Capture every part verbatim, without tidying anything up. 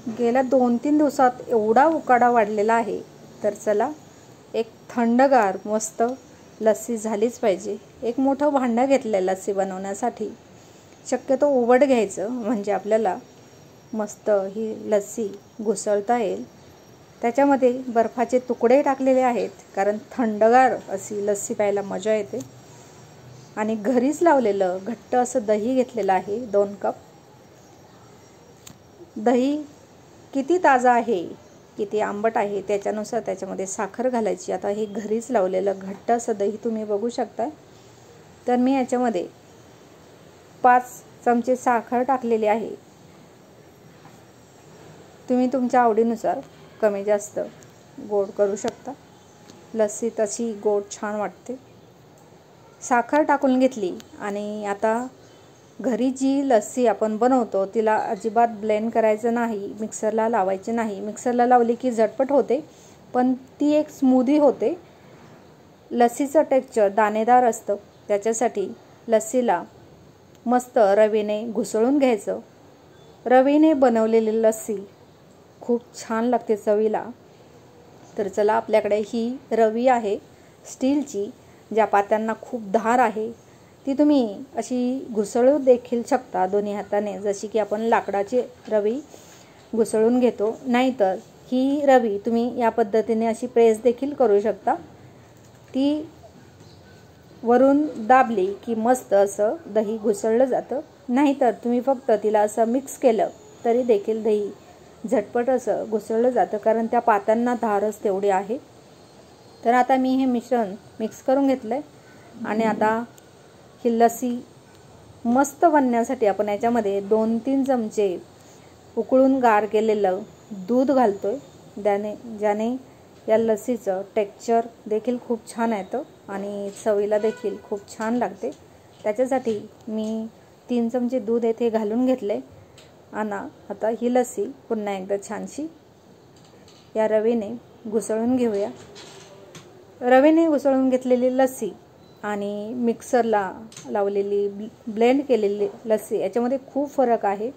गेल्या दोन तीन दिवसात एवढा उकाडा वाढलेला आहे, तर चला एक थंडगार मस्त लस्सी झालीच पाहिजे। एक मोठं भांडं घेतलं लस्सी बनवण्यासाठी। शक्यतो उबड घ्यायचं म्हणजे आपल्याला मस्त ही लस्सी घुसळता येईल। त्याच्यामध्ये बर्फाचे तुकडे टाकलेले आहेत, कारण थंडगार अशी लस्सी प्यायला मजा येते। आणि घरीच लावलेलं घट्ट असं दही घेतलेलं आहे दोन कप। दही किती ताजा आहे, किती आंबट आहे त्याच्यानुसार त्याच्यामध्ये साखर घालायची। आता हे घरीच लावलेलं घट्ट असं दही तुम्ही बघू शकता। तर मी याच्यामध्ये पाच चमचे साखर टाकलेली आहे। तुम्ही तुमच्या आवडीनुसार कमी जास्त गोड करू शकता। लस्सी तशी गोड छान वाटते। साखर टाकून घेतली आणि आता घरी जी लस्सी आपण बनवतो तिला अजिबात ब्लेंड करायचं नाही, मिक्सरला लावायचे नाही। मिक्सरला लावली की झटपट होते, पण ती एक स्मूदी होते। लस्सीचं टेक्स्चर दाणेदार असतं, त्याच्यासाठी लस्सीला मस्त रवीने घुसळून घ्यायचं। रवीने बनवलेली लस्सी खूप छान लागते चवीला। तर चला, आपल्याकडे ही रवी आहे स्टीलची, ज्या पात्यांना खूप धार आहे ती तुम्ही अशी घुसळू देखील शकता दोन्ही हाताने, जशी की आपण लाकडाची रवी घुसळून घेतो। नाहीतर ही रवी तुम्ही या पद्धतीने अशी प्रेस देखील करू शकता। ती वरून दाबली की मस्त असं दही घुसळलं जातं। नाहीतर तुम्ही फक्त तिला असं मिक्स केलं तरी देखील दही झटपट असं घुसळलं जातं, कारण त्या पात्यांना धारच तेवढी आहे। तर आता मी हे मिश्रण मिक्स करून घेतलंय आणि आता ही लस्सी मस्त बनण्यासाठी आपण याच्यामध्ये दोन तीन चमचे उकळून गार केलेलं दूध घालतोय, ज्याने ज्याने या लस्सीचं टेक्स्चर देखील खूप छान येतं आणि चवीला देखील खूप छान लागते। त्याच्यासाठी मी तीन चमचे दूध येथे घालून घेतले आणि आता ही लस्सी पुन्हा एकदा छानशी या रवीने घुसळून घेऊया। रवीने घुसळून घेतलेली लस्सी आणि मिक्सरला लावलेली ब्लेंड केलेली लस्सी याच्यामध्ये खूप फरक आहे।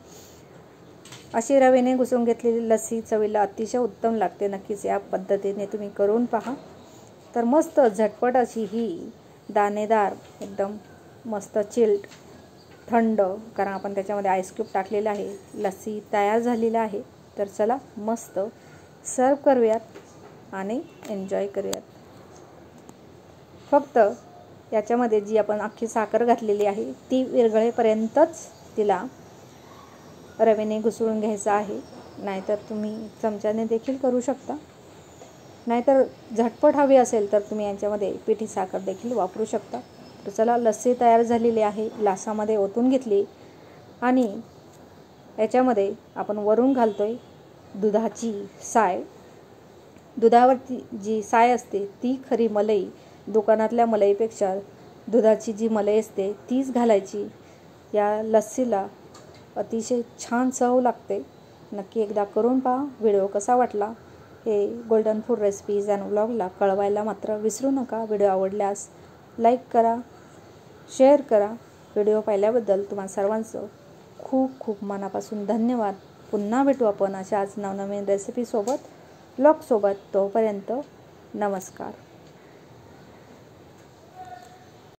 अशी रवीने घुसळून घेतलेली लस्सी चवीला अतिशय उत्तम लागते। नक्कीच या पद्धतीने तुम्ही करून पहा। तर मस्त झटपट अशी ही दाणेदार एकदम मस्त चिल्ड थंड, कारण आपण त्याच्यामध्ये आईस क्यूब टाकलेला आहे, लस्सी तयार झालेली आहे। तर चला मस्त सर्व करूयात आणि एन्जॉय करूयात। फक्त याच्यामध्ये जी आपण अख्खी साखर घातलेली आहे ती विरघळेपर्यंतच तिला रवीने घुसळून घ्यायचं आहे। नाहीतर तुम्ही चमच्याने देखील करू शकता। नाहीतर झटपट हवी असेल तर तुम्ही याच्यामध्ये पिठी साखर देखील वापरू शकता। तर चला, लस्सी तयार झालेली आहे, ग्लासामध्ये ओतून घेतली आणि याच्यामध्ये आपण वरून घालतोय दुधाची साय। दुधावरती जी साय असते ती खरी मलाई, दुकानातल्या मलईपेक्षा दुधाची जी मलाई असते तीच घालायची। या लस्सीला अतिशय छान चव लागते। नक्की एकदा करून पहा। व्हिडिओ कसा वाटला हे गोल्डन फूड रेसिपीज अँड व्लॉगला कळवायला मात्र विसरू नका। व्हिडिओ आवडल्यास लाईक करा, शेअर करा। व्हिडिओ पाहिल्याबद्दल तुम्हा सर्वांचं खूप खूप मनापासून धन्यवाद। पुन्हा भेटू आपण अशाच नवनवीन रेसिपीसोबत, व्लॉगसोबत। तोपर्यंत नमस्कार।